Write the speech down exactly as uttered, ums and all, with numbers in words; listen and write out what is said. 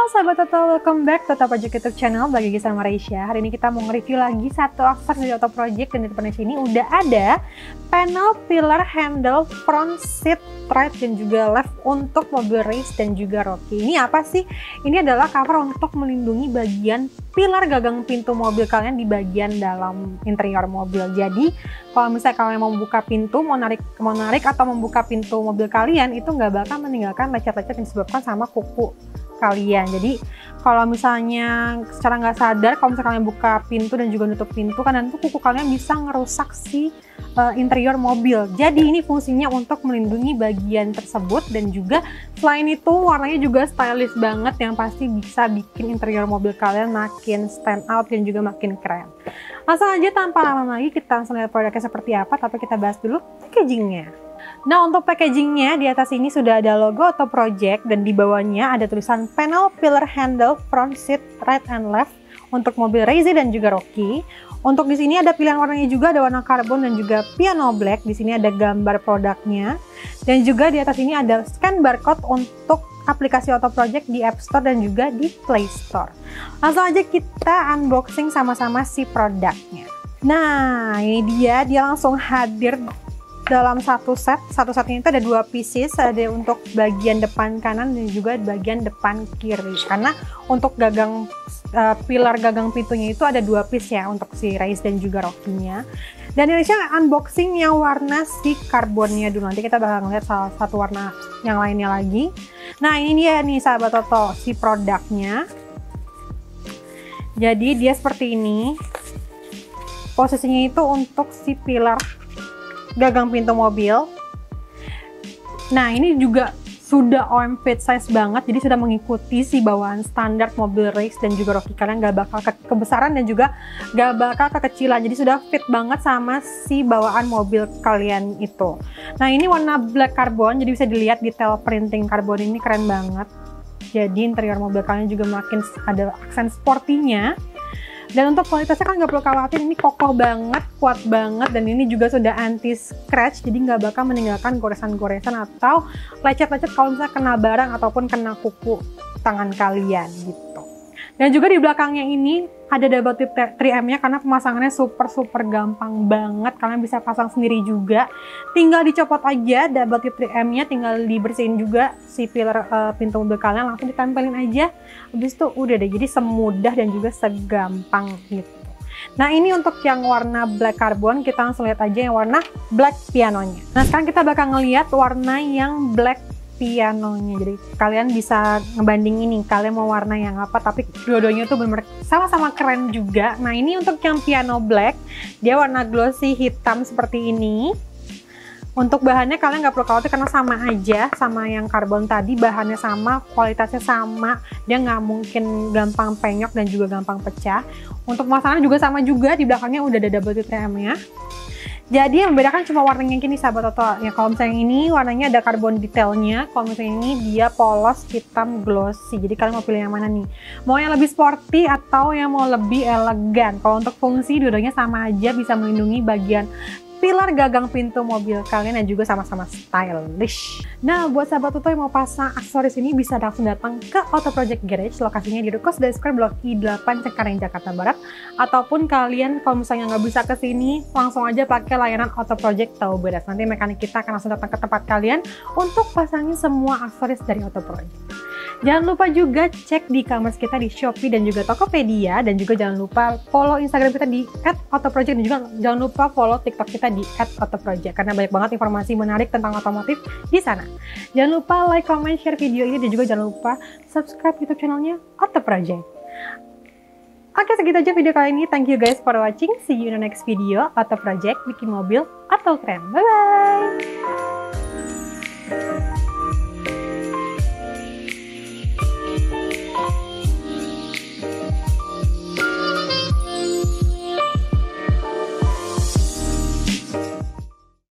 sahabat Auto, welcome back to Auto Project YouTube channel bagi Gisa sama Reisha. Hari ini kita mau nge-review lagi satu aksesoris dari Auto Project, dan di depan sini udah ada panel pillar handle front seat right dan juga left untuk mobil race dan juga Rocky. Ini apa sih? Ini adalah cover untuk melindungi bagian pilar gagang pintu mobil kalian di bagian dalam interior mobil. Jadi kalau misalnya kalian mau membuka pintu, mau narik, mau narik atau membuka pintu mobil kalian, itu nggak bakal meninggalkan lecet-lecet yang disebabkan sama kuku kalian. Jadi kalau misalnya secara nggak sadar, kalau misalnya kalian buka pintu dan juga nutup pintu, kan nanti kuku kalian bisa ngerusak si uh, interior mobil. Jadi ini fungsinya untuk melindungi bagian tersebut, dan juga selain itu warnanya juga stylish banget yang pasti bisa bikin interior mobil kalian makin stand out dan juga makin keren. Langsung aja tanpa lama lagi kita langsung lihat produknya seperti apa, tapi kita bahas dulu packagingnya. Nah, untuk packagingnya di atas ini sudah ada logo Auto Project, dan di bawahnya ada tulisan panel pillar handle front seat right and left untuk mobil Racing dan juga Rocky. Untuk di sini ada pilihan warnanya juga, ada warna karbon dan juga piano black. Di sini ada gambar produknya, dan juga di atas ini ada scan barcode untuk aplikasi Auto Project di App Store dan juga di Play Store. Langsung aja kita unboxing sama-sama si produknya. Nah, ini dia, dia langsung hadir dalam satu set. Satu setnya itu ada dua pieces, ada untuk bagian depan kanan dan juga bagian depan kiri. Karena untuk gagang uh, pilar gagang pintunya itu ada dua piece ya, untuk si Race dan juga Rocky-nya. Dan Indonesia unboxing yang warna si karbonnya dulu. Nanti kita bakal ngeliat salah satu warna yang lainnya lagi. Nah, ini dia nih sahabat Auto, si produknya. Jadi dia seperti ini. Posisinya itu untuk si pilar gagang pintu mobil. Nah, ini juga sudah O M fit size banget, jadi sudah mengikuti si bawaan standar mobil race dan juga Rocky. Kalian gak bakal ke kebesaran dan juga gak bakal kekecilan, jadi sudah fit banget sama si bawaan mobil kalian itu. Nah, ini warna black carbon, jadi bisa dilihat detail printing karbon ini keren banget. Jadi interior mobil kalian juga makin ada aksen sportinya. Dan untuk kualitasnya kan nggak perlu khawatir, ini kokoh banget, kuat banget, dan ini juga sudah anti scratch, jadi nggak bakal meninggalkan goresan-goresan atau lecet-lecet kalau misalnya kena barang ataupun kena kuku tangan kalian gitu. Dan juga di belakangnya ini ada double tip tiga M nya, karena pemasangannya super-super gampang banget, kalian bisa pasang sendiri juga. Tinggal dicopot aja double tip tiga M nya, tinggal dibersihin juga si pilar uh, pintu mobil kalian, langsung ditempelin aja. Habis itu udah deh, jadi semudah dan juga segampang gitu. Nah, ini untuk yang warna black carbon, kita langsung lihat aja yang warna black pianonya. Nah, sekarang kita bakal ngelihat warna yang black pianonya. Jadi kalian bisa ngebanding ini, kalian mau warna yang apa, tapi dua-duanya tuh bener sama-sama keren juga. Nah, ini untuk yang piano black, dia warna glossy hitam seperti ini. Untuk bahannya kalian nggak perlu khawatir, karena sama aja sama yang karbon tadi, bahannya sama, kualitasnya sama, dia nggak mungkin gampang penyok dan juga gampang pecah. Untuk pemasangan juga sama juga, di belakangnya udah ada double tiga M nya. Jadi yang membedakan cuma warnanya gini sahabat Auto. Ya, kalau misalnya ini warnanya ada karbon detailnya, kalau misalnya ini dia polos hitam glossy. Jadi kalian mau pilih yang mana nih? Mau yang lebih sporty atau yang mau lebih elegan? Kalau untuk fungsi dua-duanya sama aja, bisa melindungi bagian pilar gagang pintu mobil kalian dan juga sama-sama stylish. Nah, buat sahabat Auto yang mau pasang aksesoris ini bisa langsung datang ke Auto Project Garage. Lokasinya di Ruko Sedayu Square Blok I delapan Cengkareng, Jakarta Barat. Ataupun kalian kalau misalnya nggak bisa ke sini, langsung aja pakai layanan Auto Project Tahu Beres. Nanti mekanik kita akan langsung datang ke tempat kalian untuk pasangin semua aksesoris dari Auto Project. Jangan lupa juga cek di e-commerce kita di Shopee dan juga Tokopedia, dan juga jangan lupa follow Instagram kita di at auto project, dan juga jangan lupa follow TikTok kita di at auto project, karena banyak banget informasi menarik tentang otomotif di sana. Jangan lupa like, comment, share video ini, dan juga jangan lupa subscribe YouTube channelnya Auto Project. Oke, segitu aja video kali ini. Thank you guys for watching. See you in the next video. Auto Project, bikin mobil atau keren. Bye bye.